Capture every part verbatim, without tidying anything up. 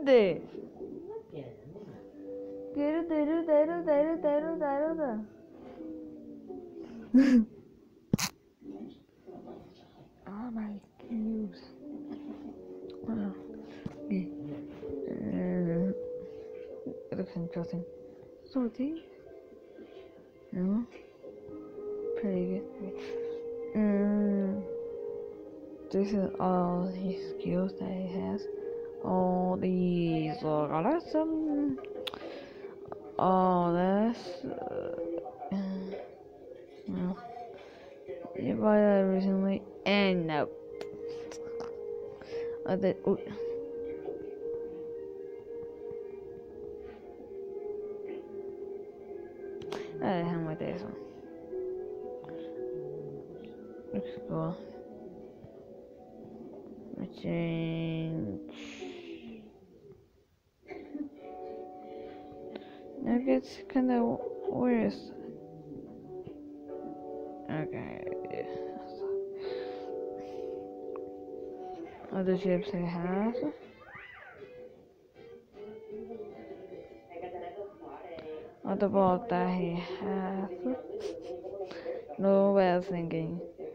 Onde? Quero, quero, quero, quero, quero, quero. Oh my God. Wow. Okay. Uh, it looks interesting. Sorting? No? Pretty good. Um, this is all his skills that he has. All these uh, colors. Um, all this. Uh, no. You buy that recently? And no. I did. Ooh. I had him with this one. Looks cool. Change. That gets kind of weird. Okay. Other ships I have. Other boat that he has. No way of thinking.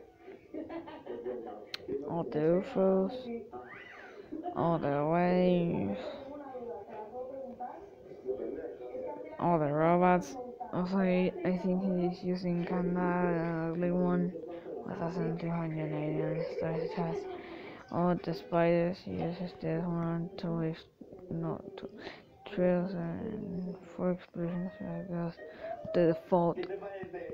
All the U F Os. All the waves. All the robots. Also, I think he's using kind of an ugly one. one thousand two hundred eighty starter chest. All the spiders, he uses this one to lift, not to trails and for explosions, I guess. The default